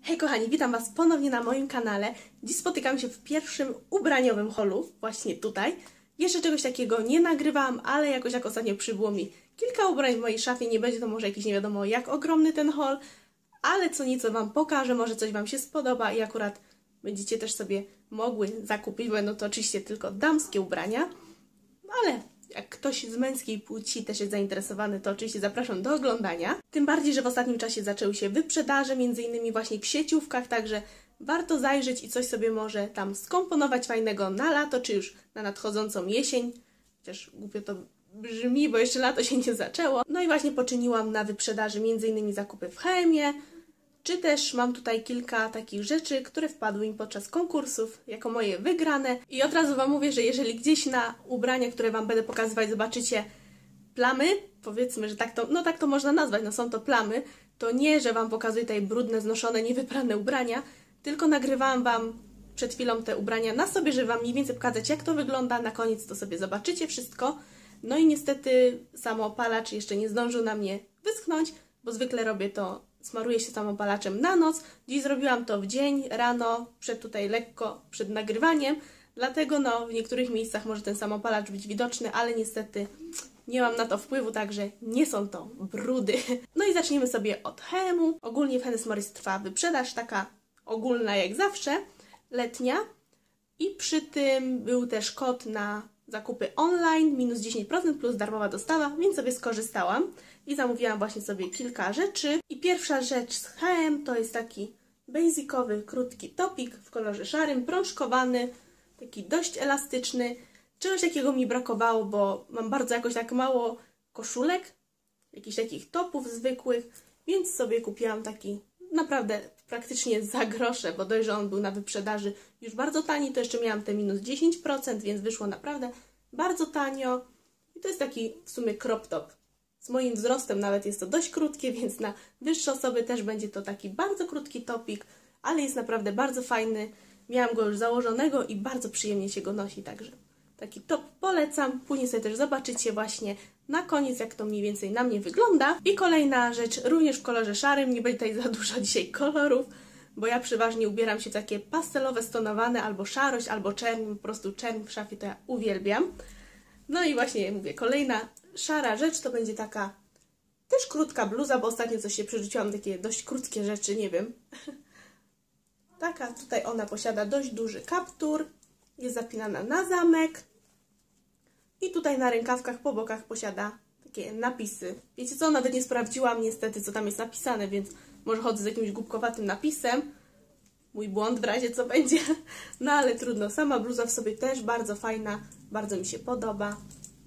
Hej kochani, witam Was ponownie na moim kanale. Dziś spotykam się w pierwszym ubraniowym haulu, właśnie tutaj. Jeszcze czegoś takiego nie nagrywałam, ale jakoś jak ostatnio przybyło mi kilka ubrań w mojej szafie. Nie będzie to może jakiś nie wiadomo jak ogromny ten haul, ale co nieco Wam pokażę, może coś Wam się spodoba i akurat będziecie też sobie mogły zakupić. Będą to oczywiście tylko damskie ubrania, ale jak ktoś z męskiej płci też jest zainteresowany, to oczywiście zapraszam do oglądania. Tym bardziej, że w ostatnim czasie zaczęły się wyprzedaże, między innymi właśnie w sieciówkach, także warto zajrzeć i coś sobie może tam skomponować fajnego na lato, czy już na nadchodzącą jesień. Chociaż głupio to brzmi, bo jeszcze lato się nie zaczęło. No i właśnie poczyniłam na wyprzedaży między innymi zakupy w H&M-ie, czy też mam tutaj kilka takich rzeczy, które wpadły mi podczas konkursów, jako moje wygrane. I od razu Wam mówię, że jeżeli gdzieś na ubrania, które Wam będę pokazywać, zobaczycie plamy, powiedzmy, że tak to można nazwać, no są to plamy, to nie, że Wam pokazuję tutaj brudne, znoszone, niewyprane ubrania, tylko nagrywałam Wam przed chwilą te ubrania na sobie, żeby Wam mniej więcej pokazać, jak to wygląda. Na koniec to sobie zobaczycie wszystko. No i niestety samoopalacz jeszcze nie zdążył na mnie wyschnąć, bo zwykle robię to, smaruję się samoopalaczem na noc. Dziś zrobiłam to w dzień, rano, lekko przed nagrywaniem, dlatego no w niektórych miejscach może ten samoopalacz być widoczny, ale niestety nie mam na to wpływu, także nie są to brudy. No i zaczniemy sobie od H&M-u. Ogólnie w Hennes Mauritz trwa wyprzedaż, taka ogólna jak zawsze, letnia. I przy tym był też kod na zakupy online, minus 10% plus darmowa dostawa, więc sobie skorzystałam i zamówiłam właśnie sobie kilka rzeczy. I pierwsza rzecz z H&M to jest taki basicowy, krótki topik w kolorze szarym, prążkowany, taki dość elastyczny. Czegoś takiego mi brakowało, bo mam bardzo jakoś tak mało koszulek, jakichś takich topów zwykłych, więc sobie kupiłam taki naprawdę praktycznie za grosze, bo dość, że on był na wyprzedaży już bardzo tani, to jeszcze miałam te minus 10%, więc wyszło naprawdę bardzo tanio. I to jest taki w sumie crop top. Z moim wzrostem nawet jest to dość krótkie, więc na wyższe osoby też będzie to taki bardzo krótki topik, ale jest naprawdę bardzo fajny. Miałam go już założonego i bardzo przyjemnie się go nosi, także taki top polecam. Później sobie też zobaczycie właśnie na koniec, jak to mniej więcej na mnie wygląda. I kolejna rzecz, również w kolorze szarym. Nie będzie tutaj za dużo dzisiaj kolorów, bo ja przeważnie ubieram się w takie pastelowe, stonowane, albo szarość, albo czerń. Po prostu czerń w szafie to ja uwielbiam. No i właśnie mówię, kolejna szara rzecz to będzie taka też krótka bluza, bo ostatnio coś się przerzuciłam, takie dość krótkie rzeczy, nie wiem. Taka tutaj ona posiada dość duży kaptur. Jest zapinana na zamek i tutaj na rękawkach po bokach posiada takie napisy. Wiecie co, nawet nie sprawdziłam niestety, co tam jest napisane, więc może chodzę z jakimś głupkowatym napisem. Mój błąd w razie co będzie. No ale trudno, sama bluza w sobie też bardzo fajna, bardzo mi się podoba.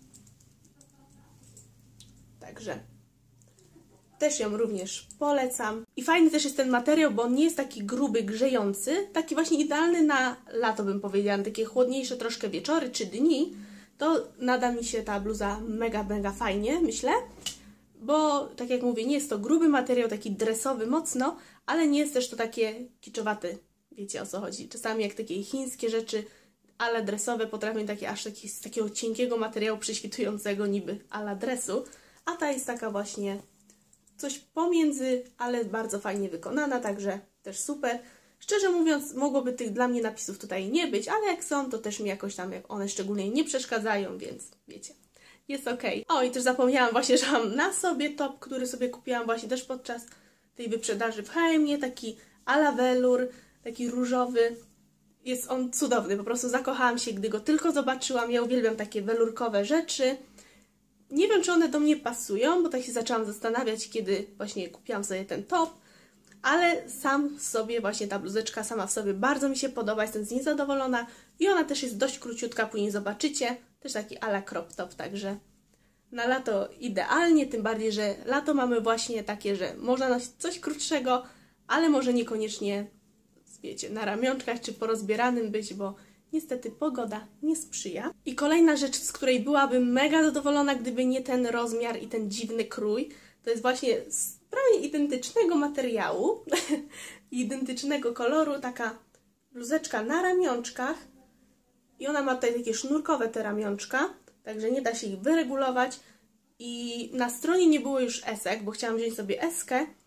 Także też ją również polecam. I fajny też jest ten materiał, bo on nie jest taki gruby, grzejący. Taki właśnie idealny na lato, bym powiedziała. Na takie chłodniejsze troszkę wieczory czy dni. To nada mi się ta bluza mega, mega fajnie, myślę. Bo, tak jak mówię, nie jest to gruby materiał, taki dresowy mocno, ale nie jest też to takie kiczowaty. Wiecie, o co chodzi. Czasami jak takie chińskie rzeczy, ale dresowe, potrafią takie aż z takiego cienkiego materiału prześwitującego niby ala dresu. A ta jest taka właśnie coś pomiędzy, ale bardzo fajnie wykonana, także też super. Szczerze mówiąc, mogłoby tych dla mnie napisów tutaj nie być, ale jak są, to też mi jakoś tam one szczególnie nie przeszkadzają, więc wiecie, jest ok. O, i też zapomniałam właśnie, że mam na sobie top, który sobie kupiłam właśnie też podczas tej wyprzedaży w H&M-ie, taki à la velour, taki różowy. Jest on cudowny, po prostu zakochałam się, gdy go tylko zobaczyłam. Ja uwielbiam takie welurkowe rzeczy. Nie wiem, czy one do mnie pasują, bo tak się zaczęłam zastanawiać, kiedy właśnie kupiłam sobie ten top, ale sam sobie właśnie ta bluzeczka sama w sobie bardzo mi się podoba, jestem z niej zadowolona i ona też jest dość króciutka, później zobaczycie, też taki à la crop top, także na lato idealnie, tym bardziej, że lato mamy właśnie takie, że można nosić coś krótszego, ale może niekoniecznie, wiecie, na ramionczkach czy porozbieranym być, bo niestety pogoda nie sprzyja. I kolejna rzecz, z której byłabym mega zadowolona, gdyby nie ten rozmiar i ten dziwny krój, to jest właśnie z prawie identycznego materiału, identycznego koloru, taka bluzeczka na ramionczkach i ona ma tutaj takie sznurkowe te ramionczka, także nie da się ich wyregulować i na stronie nie było już esek, bo chciałam wziąć sobie eskę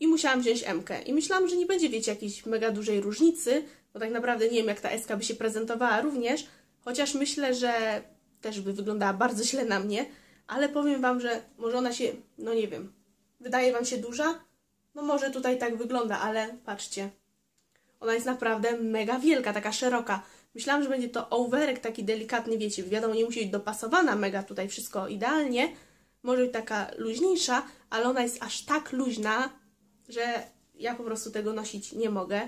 i musiałam wziąć M-kę. I myślałam, że nie będzie, wiecie, jakiejś mega dużej różnicy, bo tak naprawdę nie wiem, jak ta S-ka by się prezentowała również, chociaż myślę, że też by wyglądała bardzo źle na mnie, ale powiem Wam, że może ona się, no nie wiem, wydaje Wam się duża? No może tutaj tak wygląda, ale patrzcie, ona jest naprawdę mega wielka, taka szeroka. Myślałam, że będzie to overek taki delikatny, wiecie, wiadomo, nie musi być dopasowana mega tutaj wszystko idealnie, może być taka luźniejsza, ale ona jest aż tak luźna, że ja po prostu tego nosić nie mogę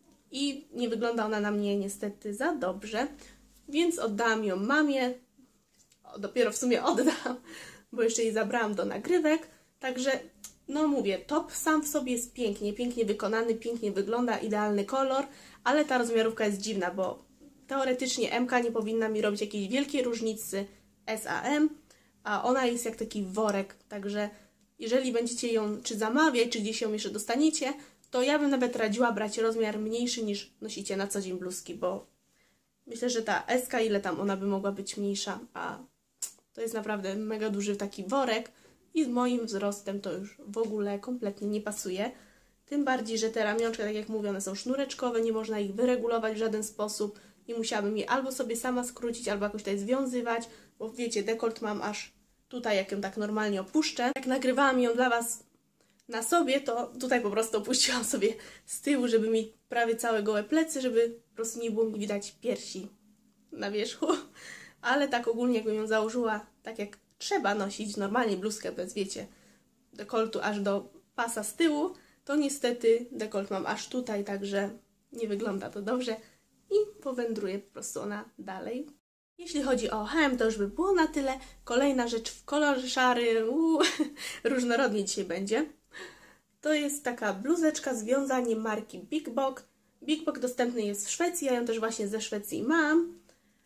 i nie wygląda ona na mnie niestety za dobrze, więc oddałam ją mamie, dopiero w sumie oddam, bo jeszcze jej zabrałam do nagrywek, także no mówię, top sam w sobie jest pięknie wykonany, pięknie wygląda, idealny kolor, ale ta rozmiarówka jest dziwna, bo teoretycznie M-ka nie powinna mi robić jakiejś wielkiej różnicy S a M, a ona jest jak taki worek, także jeżeli będziecie ją czy zamawiać, czy gdzieś ją jeszcze dostaniecie, to ja bym nawet radziła brać rozmiar mniejszy niż nosicie na co dzień bluzki, bo myślę, że ta S-ka, ile tam ona by mogła być mniejsza, a to jest naprawdę mega duży taki worek i z moim wzrostem to już w ogóle kompletnie nie pasuje. Tym bardziej, że te ramionczka, tak jak mówię, one są sznureczkowe, nie można ich wyregulować w żaden sposób i musiałabym je albo sobie sama skrócić, albo jakoś tutaj związywać, bo wiecie, dekolt mam aż tutaj, jak ją tak normalnie opuszczę. Jak nagrywałam ją dla Was na sobie, to tutaj po prostu opuściłam sobie z tyłu, żeby mi prawie całe gołe plecy, żeby po prostu nie było mi widać piersi na wierzchu. Ale tak ogólnie, jakbym ją założyła tak jak trzeba nosić, normalnie bluzkę bez, wiecie, dekoltu aż do pasa z tyłu, to niestety dekolt mam aż tutaj, także nie wygląda to dobrze i powędruje po prostu ona dalej. Jeśli chodzi o H&M, to już by było na tyle. Kolejna rzecz w kolorze szarym, różnorodnie dzisiaj będzie. To jest taka bluzeczka z wiązaniem marki Big Bock. Big Bock dostępny jest w Szwecji, ja ją też właśnie ze Szwecji mam.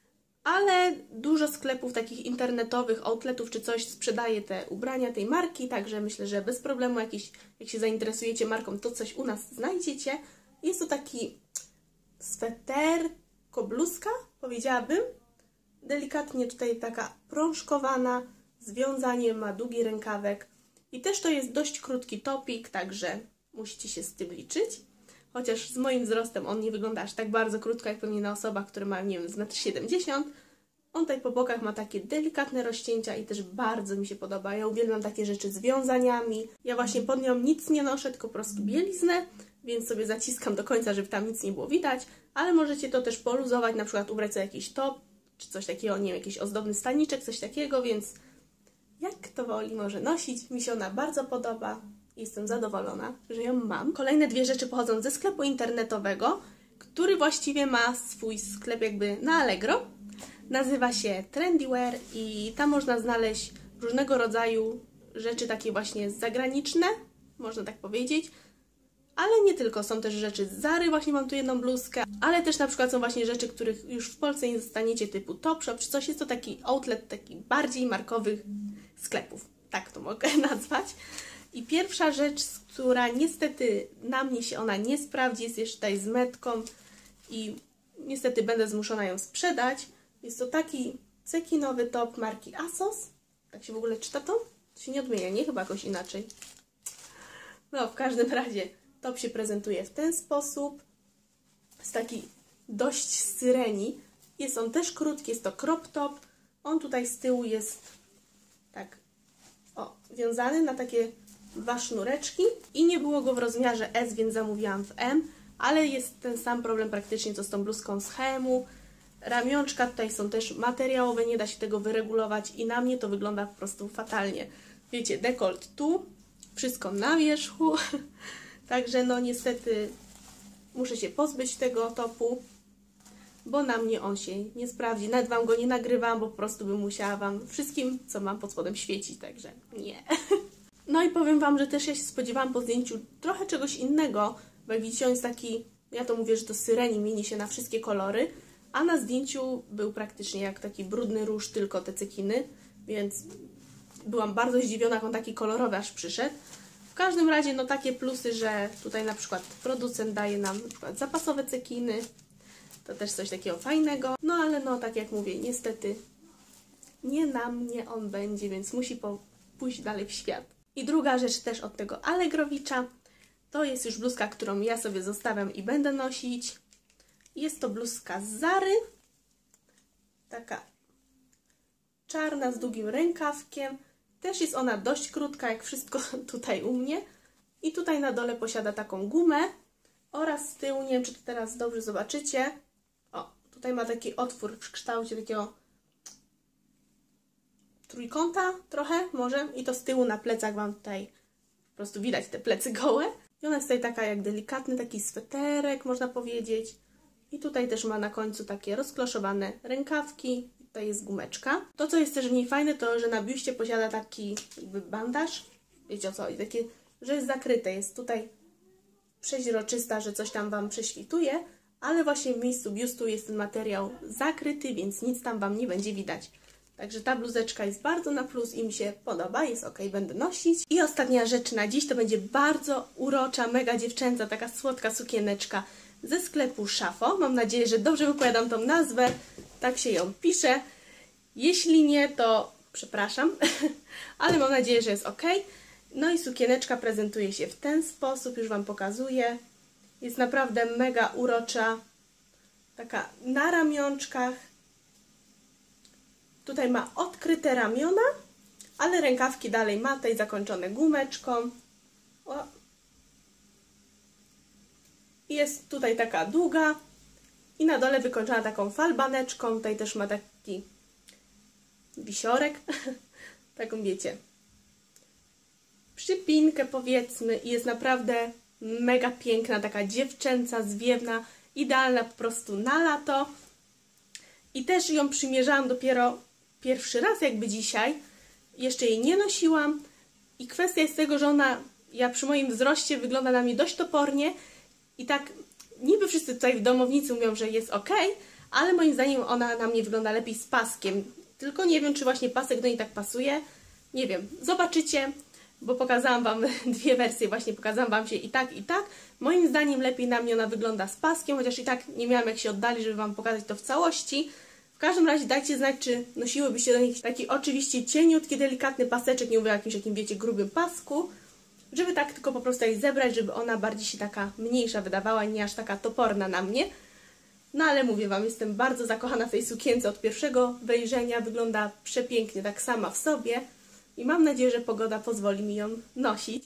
Ale dużo sklepów takich internetowych, outletów czy coś sprzedaje te ubrania tej marki, także myślę, że bez problemu jak się zainteresujecie marką, to coś u nas znajdziecie. Jest to taki sweterko, bluzka, powiedziałabym. Delikatnie tutaj taka prążkowana, z wiązaniem, ma długi rękawek. I też to jest dość krótki topik, także musicie się z tym liczyć. Chociaż z moim wzrostem on nie wygląda aż tak bardzo krótko, jak pewnie na osobach, które mają, nie wiem, z 1,70 m. On tutaj po bokach ma takie delikatne rozcięcia i też bardzo mi się podoba. Ja uwielbiam takie rzeczy z wiązaniami. Ja właśnie pod nią nic nie noszę, tylko po prostu bieliznę, więc sobie zaciskam do końca, żeby tam nic nie było widać. Ale możecie to też poluzować, na przykład ubrać sobie jakiś top, czy coś takiego, nie wiem, jakiś ozdobny staniczek, coś takiego, więc jak kto woli może nosić. Mi się ona bardzo podoba. Jestem zadowolona, że ją mam. Kolejne dwie rzeczy pochodzą ze sklepu internetowego, który właściwie ma swój sklep jakby na Allegro. Nazywa się Trendywear i tam można znaleźć różnego rodzaju rzeczy takie właśnie zagraniczne, można tak powiedzieć. Ale nie tylko, są też rzeczy z Zary, właśnie mam tu jedną bluzkę, ale też na przykład są właśnie rzeczy, których już w Polsce nie dostaniecie, typu Topshop czy coś. Jest to taki outlet takich bardziej markowych sklepów, tak to mogę nazwać. I pierwsza rzecz, która niestety na mnie się ona nie sprawdzi, jest jeszcze tutaj z metką i niestety będę zmuszona ją sprzedać. Jest to taki cekinowy top marki ASOS. Tak się w ogóle czyta to? To się nie odmienia, nie? Chyba jakoś inaczej. No, w każdym razie top się prezentuje w ten sposób. Jest taki dość z syreni. Jest on też krótki, jest to crop top. On tutaj z tyłu jest tak wiązany na takie dwa sznureczki i nie było go w rozmiarze S, więc zamówiłam w M, ale jest ten sam problem praktycznie co z tą bluzką z H&M-u. Ramionczka tutaj są też materiałowe, nie da się tego wyregulować i na mnie to wygląda po prostu fatalnie. Wiecie, dekolt tu, wszystko na wierzchu, także no niestety muszę się pozbyć tego topu, bo na mnie on się nie sprawdzi. Nawet Wam go nie nagrywam, bo po prostu bym musiała Wam wszystkim, co mam pod spodem, świecić, także nie. No i powiem Wam, że też ja się spodziewałam po zdjęciu trochę czegoś innego, bo jak widzicie on jest taki, ja to mówię, że to syreni, mieni się na wszystkie kolory, a na zdjęciu był praktycznie jak taki brudny róż, tylko te cekiny, więc byłam bardzo zdziwiona, jak on taki kolorowy aż przyszedł. W każdym razie no takie plusy, że tutaj na przykład producent daje nam na przykład zapasowe cekiny, to też coś takiego fajnego, no ale no tak jak mówię, niestety nie na mnie on będzie, więc musi pójść dalej w świat. I druga rzecz też od tego Allegrowicza, To jest już bluzka, którą ja sobie zostawiam i będę nosić. Jest to bluzka z Zary. Taka czarna z długim rękawkiem. Też jest ona dość krótka, jak wszystko tutaj u mnie. I tutaj na dole posiada taką gumę. Oraz z tyłu, nie wiem czy to teraz dobrze zobaczycie. O, tutaj ma taki otwór w kształcie takiego trójkąta trochę może. I to z tyłu na plecach Wam tutaj po prostu widać te plecy gołe. I ona jest tutaj taka jak delikatny taki sweterek, można powiedzieć. I tutaj też ma na końcu takie rozkloszowane rękawki. Tutaj jest gumeczka. To, co jest też w niej fajne, to, że na biuście posiada taki jakby bandaż. Wiecie o co? Takie, że jest zakryte. Jest tutaj przeźroczysta, że coś tam Wam prześwituje, ale właśnie w miejscu biustu jest ten materiał zakryty, więc nic tam Wam nie będzie widać. Także ta bluzeczka jest bardzo na plus i mi się podoba, jest ok, będę nosić. I ostatnia rzecz na dziś to będzie bardzo urocza, mega dziewczęca, taka słodka sukieneczka ze sklepu Szafo. Mam nadzieję, że dobrze wypowiadam tą nazwę, tak się ją pisze. Jeśli nie, to przepraszam, ale mam nadzieję, że jest ok. No i sukieneczka prezentuje się w ten sposób, już Wam pokazuję. Jest naprawdę mega urocza, taka na ramionczkach. Tutaj ma odkryte ramiona, ale rękawki dalej ma tutaj zakończone gumeczką. O. Jest tutaj taka długa i na dole wykończona taką falbaneczką. Tutaj też ma taki wisiorek, taką wiecie, przypinkę powiedzmy i jest naprawdę mega piękna, taka dziewczęca, zwiewna, idealna po prostu na lato. I też ją przymierzałam dopiero pierwszy raz jakby dzisiaj, jeszcze jej nie nosiłam i kwestia jest tego, że ona, ja przy moim wzroście wygląda na mnie dość topornie i tak niby wszyscy tutaj w domownicy mówią, że jest ok, ale moim zdaniem ona na mnie wygląda lepiej z paskiem, tylko nie wiem, czy właśnie pasek do niej tak pasuje, nie wiem, zobaczycie, bo pokazałam Wam dwie wersje, właśnie pokazałam Wam się i tak, i tak. Moim zdaniem lepiej na mnie ona wygląda z paskiem, chociaż i tak nie miałam jak się oddalić, żeby Wam pokazać to w całości. W każdym razie dajcie znać, czy nosiłybyście do nich taki oczywiście cieniutki, delikatny paseczek, nie mówię o jakimś takim, wiecie, grubym pasku, żeby tak tylko po prostu jej zebrać, żeby ona bardziej się taka mniejsza wydawała, nie aż taka toporna na mnie. No ale mówię Wam, jestem bardzo zakochana w tej sukience od pierwszego wejrzenia, wygląda przepięknie tak sama w sobie i mam nadzieję, że pogoda pozwoli mi ją nosić.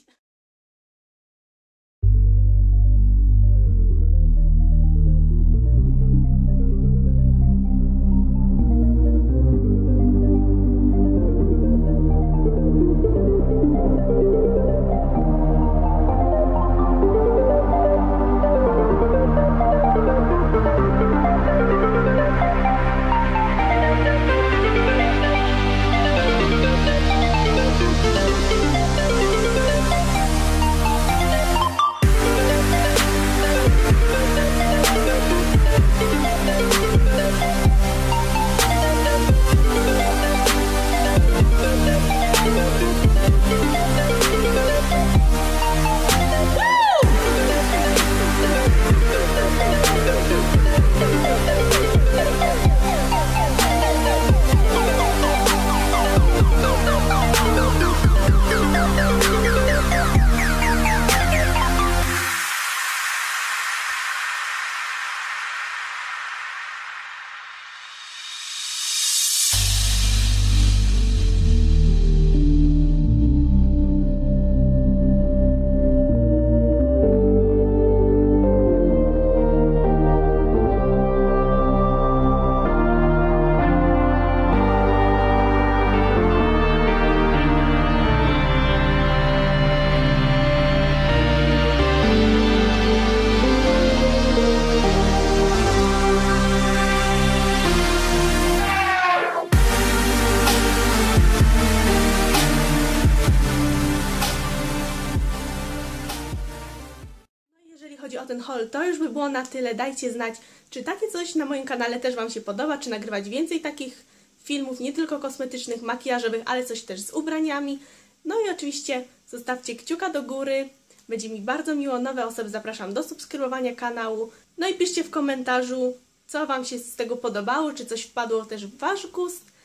Chodzi o ten haul, to już by było na tyle. Dajcie znać, czy takie coś na moim kanale też Wam się podoba, czy nagrywać więcej takich filmów, nie tylko kosmetycznych, makijażowych, ale coś też z ubraniami. No i oczywiście zostawcie kciuka do góry, będzie mi bardzo miło. Nowe osoby zapraszam do subskrybowania kanału. No i piszcie w komentarzu, co Wam się z tego podobało, czy coś wpadło też w Wasz gust.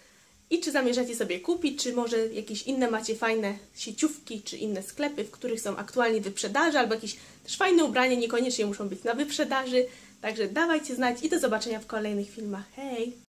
i czy zamierzacie sobie kupić, czy może jakieś inne macie fajne sieciówki, czy inne sklepy, w których są aktualnie wyprzedaże, albo jakieś też fajne ubrania, niekoniecznie muszą być na wyprzedaży. Także dawajcie znać i do zobaczenia w kolejnych filmach. Hej!